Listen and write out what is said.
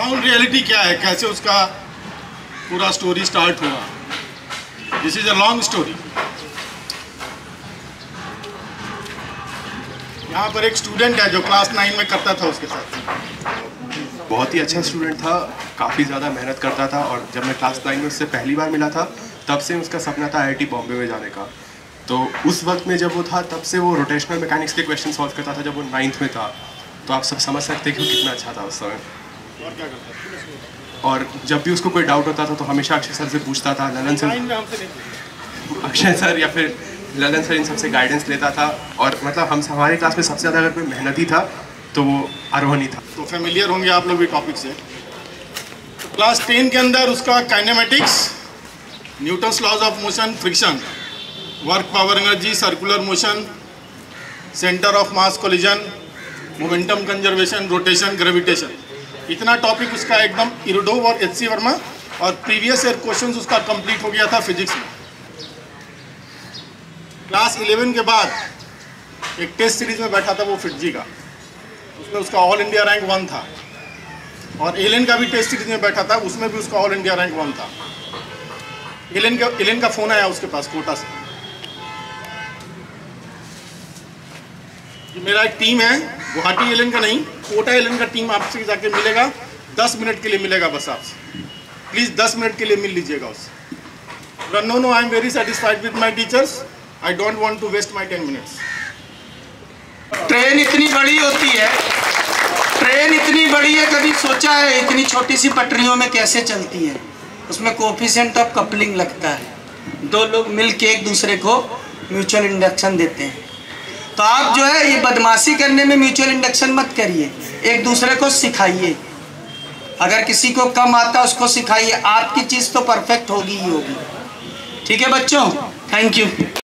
Ground reality क्या है, कैसे उसका पूरा स्टोरी स्टार्ट हुआ। This is a long story. यहाँ पर एक स्टूडेंट है जो क्लास 9 में करता था उसके साथ। बहुत ही अच्छा स्टूडेंट था, काफ़ी ज़्यादा मेहनत करता था, और जब मैं क्लास 9 में उससे पहली बार मिला था तब से उसका सपना था IIT बॉम्बे में जाने का। तो उस वक्त में जब वो था तब से वो रोटेशनल मैकेनिक्स के क्वेश्चन सॉल्व करता था जब वो 9th में था। तो आप सब समझ सकते हैं कि कितना अच्छा था उस समय। और क्या करता था? और जब भी उसको कोई डाउट होता था तो हमेशा अक्षय सर से पूछता था, ललन सर, अक्षय सर या फिर ललन सर इन सबसे गाइडेंस लेता था। और मतलब हम हमारी क्लास में सबसे ज़्यादा अगर कोई मेहनती था तो वो आरोहण ही था। तो फेमिलियर होंगे आप लोग भी टॉपिक से। तो क्लास 10 के अंदर उसका kinematics, Newton's laws of motion, friction, work power energy, circular motion, centre of mass collision, momentum conservation, rotation, gravitation, इतना टॉपिक उसका एकदम इरोडोव और HC वर्मा। और प्रीवियस ईयर क्वेश्चंस उसका कंप्लीट हो गया था फिजिक्स में। क्लास 11 के बाद एक टेस्ट सीरीज में बैठा था वो फिटजी का, उसमें उसका ऑल इंडिया रैंक 1 था। और एलेन का भी टेस्ट सीरीज में बैठा था, उसमें भी उसका ऑल इंडिया रैंक 1 था। एलेन का फ़ोन आया उसके पास कोटा से, मेरा एक टीम है, गुवाहाटी एलेन का नहीं, कोटा एलेन का टीम आपसे जाके मिलेगा, 10 मिनट के लिए मिलेगा बस आपसे। प्लीज़ 10 मिनट के लिए मिल लीजिएगा उससे। No, I am very satisfied with my teachers, I don't want to waste my 10 minutes. Train इतनी बड़ी होती है, ट्रेन इतनी बड़ी है, कभी सोचा है इतनी छोटी सी पटरियों में कैसे चलती है? उसमें कोफिशिएंट ऑफ कपलिंग लगता है, दो लोग मिल के एक दूसरे को म्यूचुअल इंडक्शन देते हैं। तो आप जो है ये बदमाशी करने में म्यूचुअल इंडक्शन मत करिए, एक दूसरे को सिखाइए। अगर किसी को कम आता है उसको सिखाइए, आपकी चीज़ तो परफेक्ट होगी ही होगी। ठीक है बच्चों, थैंक यू।